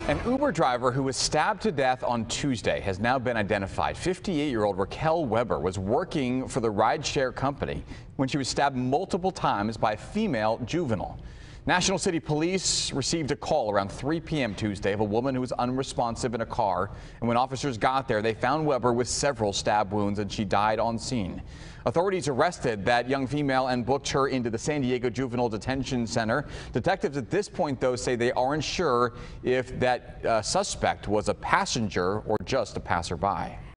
An Uber driver who was stabbed to death on Tuesday has now been identified. 58-year-old Raquel Weber was working for the rideshare company when she was stabbed multiple times by a female juvenile. National City Police received a call around 3 p.m. Tuesday of a woman who was unresponsive in a car. And when officers got there, they found Weber with several stab wounds and she died on scene. Authorities arrested that young female and booked her into the San Diego Juvenile Detention Center. Detectives at this point, though, say they aren't sure if that suspect was a passenger or just a passerby.